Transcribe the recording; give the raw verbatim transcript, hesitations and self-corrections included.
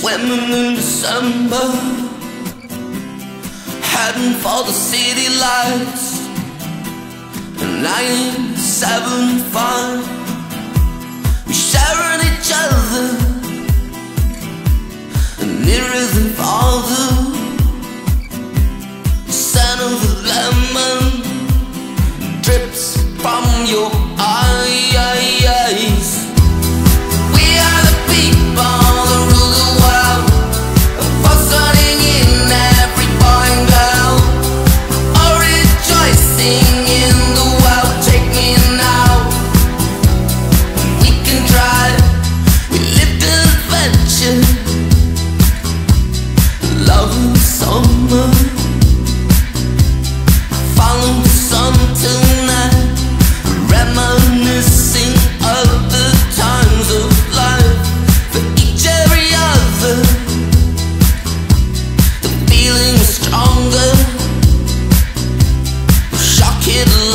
women in December, heading for the city lights. Nine, seven, five, we sharing each other, nearer than farther. The scent of the lemon drips from your eyes. We are the people that rule the world, fostering in every boy and girl, all rejoicing in the world. Take me now, we can try. We lived an adventure, love in summer, follow the sun tonight, reminiscing of the times of life. For each every other, the feeling is stronger. Shock it